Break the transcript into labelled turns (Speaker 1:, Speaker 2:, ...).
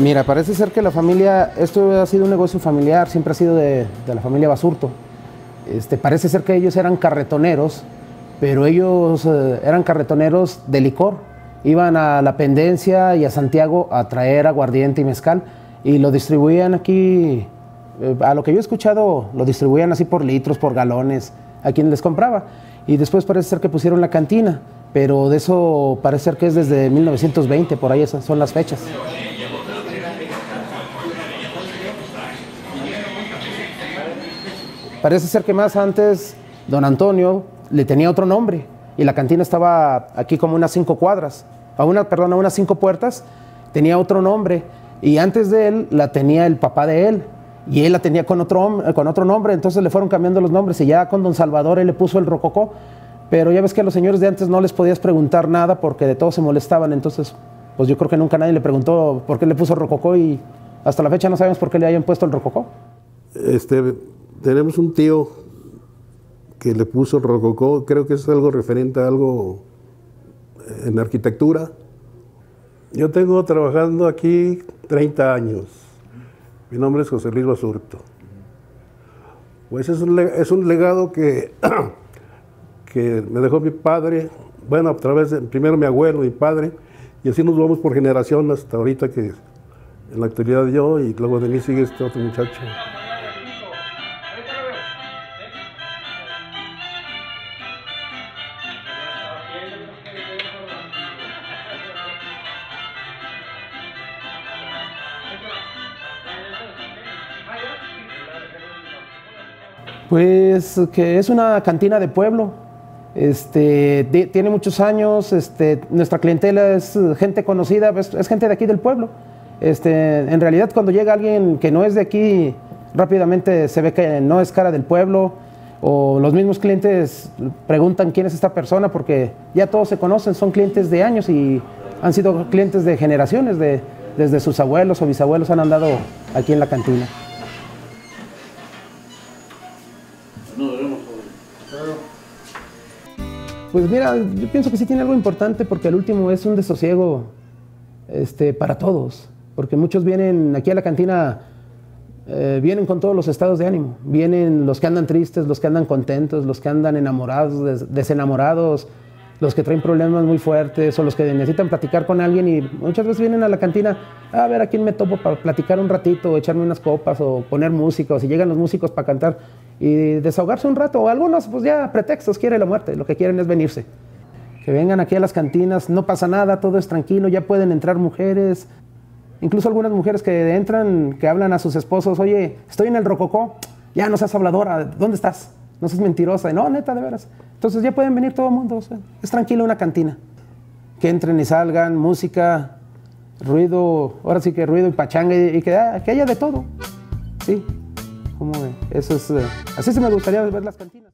Speaker 1: Mira, parece ser que la familia, esto ha sido un negocio familiar, siempre ha sido de la familia Basurto. Parece ser que ellos eran carretoneros, pero ellos eran carretoneros de licor. Iban a La Pendencia y a Santiago a traer aguardiente y mezcal y lo distribuían aquí, a lo que yo he escuchado, lo distribuían así por litros, por galones, a quien les compraba. Y después parece ser que pusieron la cantina, pero de eso parece ser que es desde 1920, por ahí esas son las fechas. Parece ser que más antes don Antonio le tenía otro nombre y la cantina estaba aquí como unas 5 cuadras, a unas 5 puertas, tenía otro nombre y antes de él la tenía el papá de él y él la tenía con otro nombre, entonces le fueron cambiando los nombres y ya con don Salvador él le puso el Rococó, pero ya ves que a los señores de antes no les podías preguntar nada porque de todo se molestaban, entonces pues yo creo que nunca nadie le preguntó por qué le puso Rococó y hasta la fecha no sabemos por qué le hayan puesto el Rococó.
Speaker 2: Tenemos un tío que le puso Rococó, creo que es algo referente a algo en arquitectura. Yo tengo trabajando aquí 30 años. Mi nombre es José Luis Basurto. Pues es un legado que, que me dejó mi padre, bueno, a través de primero mi abuelo, mi padre, y así nos vamos por generación hasta ahorita que en la actualidad yo, y luego de mí sigue este otro muchacho.
Speaker 1: Pues que es una cantina de pueblo, tiene muchos años, nuestra clientela es gente conocida, es gente de aquí del pueblo. En realidad cuando llega alguien que no es de aquí, rápidamente se ve que no es cara del pueblo, o los mismos clientes preguntan quién es esta persona porque ya todos se conocen, son clientes de años y han sido clientes de generaciones, desde sus abuelos o bisabuelos han andado aquí en la cantina. Pues mira, yo pienso que sí tiene algo importante porque al último es un desasosiego para todos, porque muchos vienen aquí a la cantina, vienen con todos los estados de ánimo, vienen los que andan tristes, los que andan contentos, los que andan enamorados, desenamorados, los que traen problemas muy fuertes o los que necesitan platicar con alguien y muchas veces vienen a la cantina a ver a quién me topo para platicar un ratito, o echarme unas copas o poner música, o si llegan los músicos para cantar y desahogarse un rato, o algunos pues ya pretextos, quiere la muerte, lo que quieren es venirse. Que vengan aquí a las cantinas, no pasa nada, todo es tranquilo, ya pueden entrar mujeres, incluso algunas mujeres que entran, que hablan a sus esposos, oye, estoy en el Rococó, ya no seas habladora, ¿dónde estás? No seas mentirosa, no, neta, de veras. Entonces ya pueden venir todo el mundo, o sea, es tranquilo una cantina. Que entren y salgan, música, ruido, ahora sí que ruido y pachanga y que haya de todo, sí. Eso es, así se me gustaría ver las cantinas.